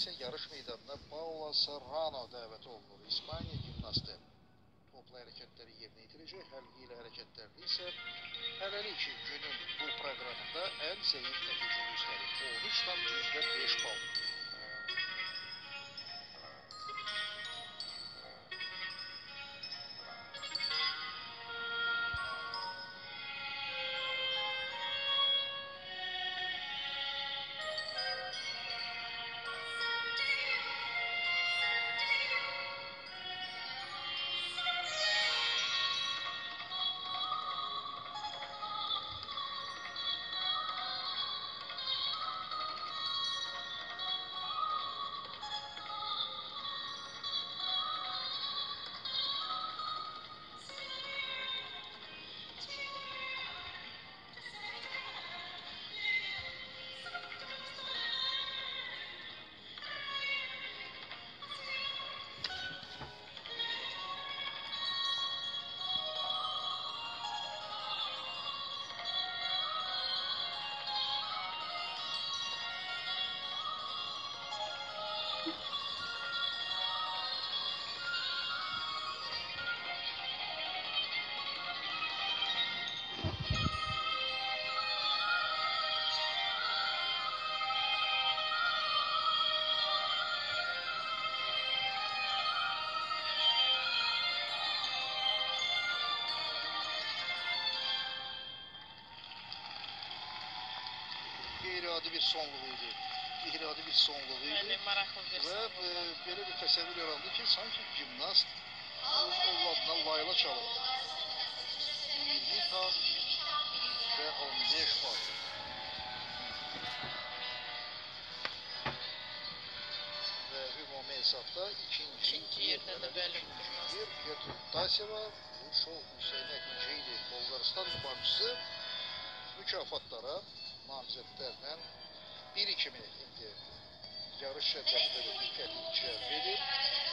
ise yarış meydanına Paula Serrano dəvət olunur. İspaniya gimnastı. Toplu hərəkətləri yerinə yetirecek. Həlqi ilə hərəkətlərdə isə hələlik günün bu proqramında ən zəif nəticə göstərib. 13,5 bal. Qeyri-adi bir sonluğuydu. Qeyri-adi bir sonluğuydu. Bəli, maraqlı bir sonluğu. Və belə bir təsəvvür yarandı ki, sanki gimnast öz ovladına layla çalır. 20,15 bal. Və ümumi hesabda ikinci yerdədir, bəli. Gertrud Taseva, bu şov Hüseynə İnceyli, Bolqarıstan idmançısı mükafatlara namizədlərlə biri kimi indi yarış şəddəsində diqqəti cəlb edir.